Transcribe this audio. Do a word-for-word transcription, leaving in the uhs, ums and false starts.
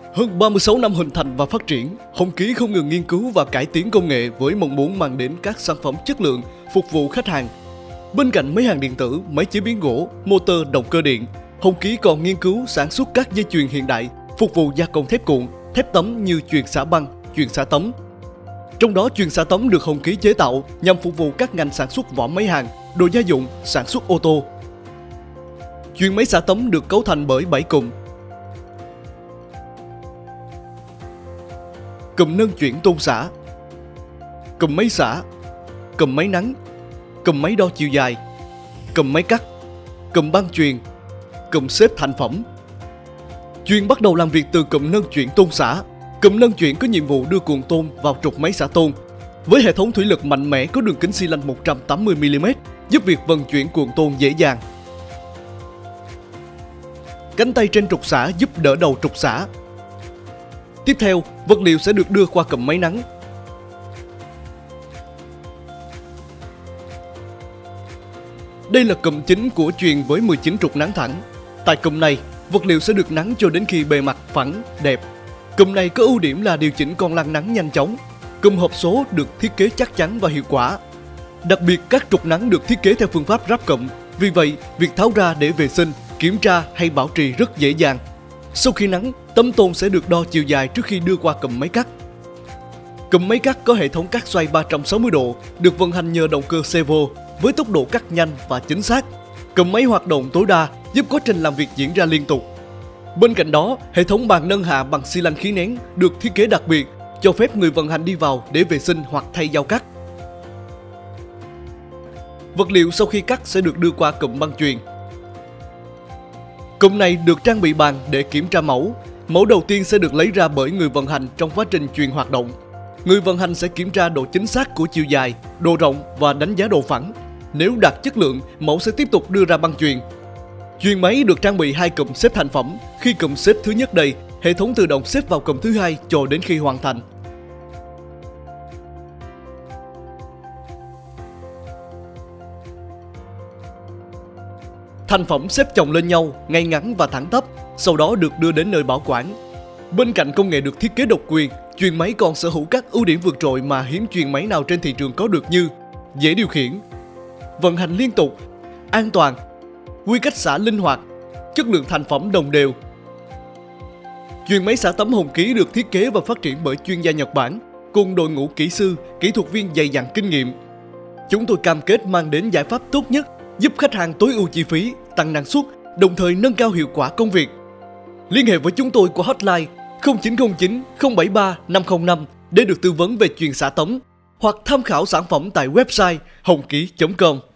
Hơn ba mươi sáu năm hình thành và phát triển, Hồng Ký không ngừng nghiên cứu và cải tiến công nghệ với mong muốn mang đến các sản phẩm chất lượng phục vụ khách hàng. Bên cạnh máy hàng điện tử, máy chế biến gỗ, motor động cơ điện, Hồng Ký còn nghiên cứu sản xuất các dây chuyền hiện đại phục vụ gia công thép cuộn, thép tấm như chuyền xả băng, chuyền xả tấm. Trong đó chuyền xả tấm được Hồng Ký chế tạo nhằm phục vụ các ngành sản xuất vỏ máy hàng, đồ gia dụng, sản xuất ô tô. Chuyền máy xả tấm được cấu thành bởi bảy cụm. Cụm nâng chuyển tôn xả, cụm máy xả, cụm máy nắng, cụm máy đo chiều dài, cụm máy cắt, cụm băng chuyền, cụm xếp thành phẩm. Chuyền bắt đầu làm việc từ cụm nâng chuyển tôn xả. Cụm nâng chuyển có nhiệm vụ đưa cuộn tôn vào trục máy xả tôn. Với hệ thống thủy lực mạnh mẽ có đường kính xi lanh một trăm tám mươi mi li mét, giúp việc vận chuyển cuộn tôn dễ dàng. Cánh tay trên trục xả giúp đỡ đầu trục xả. Tiếp theo, vật liệu sẽ được đưa qua cụm máy nắng. Đây là cụm chính của chuyền với mười chín trục nắng thẳng. Tại cụm này, vật liệu sẽ được nắng cho đến khi bề mặt phẳng, đẹp. Cụm này có ưu điểm là điều chỉnh con lăn nắng nhanh chóng. Cụm hộp số được thiết kế chắc chắn và hiệu quả. Đặc biệt, các trục nắng được thiết kế theo phương pháp ráp cụm. Vì vậy, việc tháo ra để vệ sinh, kiểm tra hay bảo trì rất dễ dàng. Sau khi nắng, tấm tôn sẽ được đo chiều dài trước khi đưa qua cụm máy cắt. Cụm máy cắt có hệ thống cắt xoay ba trăm sáu mươi độ, được vận hành nhờ động cơ servo với tốc độ cắt nhanh và chính xác. Cụm máy hoạt động tối đa, giúp quá trình làm việc diễn ra liên tục. Bên cạnh đó, hệ thống bàn nâng hạ bằng xi lanh khí nén được thiết kế đặc biệt, cho phép người vận hành đi vào để vệ sinh hoặc thay dao cắt. Vật liệu sau khi cắt sẽ được đưa qua cụm băng chuyền. Cụm này được trang bị bàn để kiểm tra mẫu. Mẫu đầu tiên sẽ được lấy ra bởi người vận hành trong quá trình chuyền hoạt động. Người vận hành sẽ kiểm tra độ chính xác của chiều dài, độ rộng và đánh giá độ phẳng. Nếu đạt chất lượng, mẫu sẽ tiếp tục đưa ra băng chuyền. Chuyền máy được trang bị hai cụm xếp thành phẩm. Khi cụm xếp thứ nhất đầy, hệ thống tự động xếp vào cụm thứ hai cho đến khi hoàn thành. Thành phẩm xếp chồng lên nhau, ngay ngắn và thẳng tắp, sau đó được đưa đến nơi bảo quản. Bên cạnh công nghệ được thiết kế độc quyền, chuyền máy còn sở hữu các ưu điểm vượt trội mà hiếm chuyền máy nào trên thị trường có được như dễ điều khiển, vận hành liên tục, an toàn, quy cách xả linh hoạt, chất lượng thành phẩm đồng đều. Chuyền máy xả tấm Hồng Ký được thiết kế và phát triển bởi chuyên gia Nhật Bản cùng đội ngũ kỹ sư, kỹ thuật viên dày dặn kinh nghiệm. Chúng tôi cam kết mang đến giải pháp tốt nhất, giúp khách hàng tối ưu chi phí, tăng năng suất, đồng thời nâng cao hiệu quả công việc. Liên hệ với chúng tôi qua hotline không chín không chín không bảy ba năm không năm để được tư vấn về chuyền xả tấm hoặc tham khảo sản phẩm tại website hồng ký chấm com.